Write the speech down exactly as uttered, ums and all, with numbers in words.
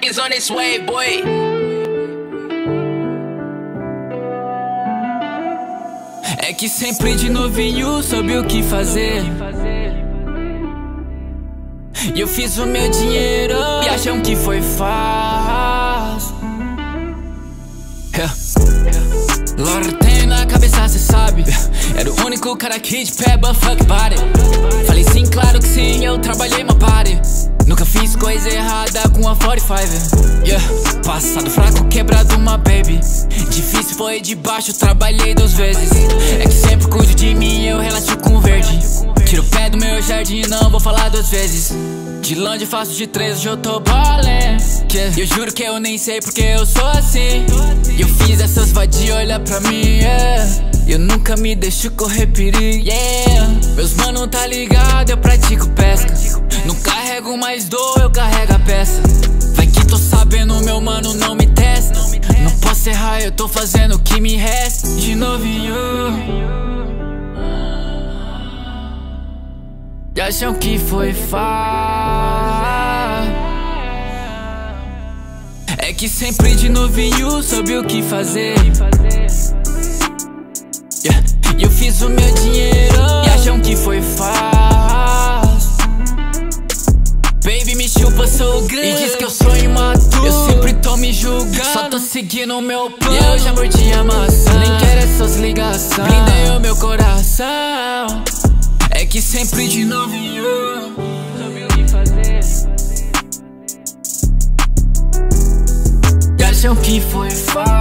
niggas on this way, boy. É que sempre de novinho soube o que fazer. E eu fiz o meu dinheiro e acham que foi fácil. yeah. Loro tenho na cabeça, cê sabe. Era o único cara aqui de pé, but fuck body. Falei sim, claro que sim, eu trabalhei uma party. Nunca fiz coisa errada com a quarenta e cinco, yeah. Passado fraco, quebrado uma baby. Difícil foi de baixo, trabalhei duas vezes. É que sempre cuido de mim, eu relaxo com verde. Tiro o pé do meu jardim, não vou falar duas vezes. De longe faço de três, hoje eu tô ballin', yeah. Eu juro que eu nem sei porque eu sou assim. E eu fiz essas vadias, olha pra mim, yeah. Eu nunca me deixo correr perigo, yeah. Meus mano tá ligado, eu pratico pesca. Não carrego mais dor, eu carrego a peça. Vai que tô sabendo, meu mano não me testa. Não posso errar, eu tô fazendo o que me resta. De novinho e acham que foi fácil. É que sempre de novinho soube o que fazer, yeah. E eu fiz o meu dinheiro e acham que foi fácil. Baby me chupa, sou grande e diz que eu sou imaturo. Eu sempre tô me julgando, só tô seguindo o meu plano. E eu já mordi a maçã, nem quero essas ligações. Blindei o meu coração. É que sempre de novinho soube o que fazer. E acham que foi fácil.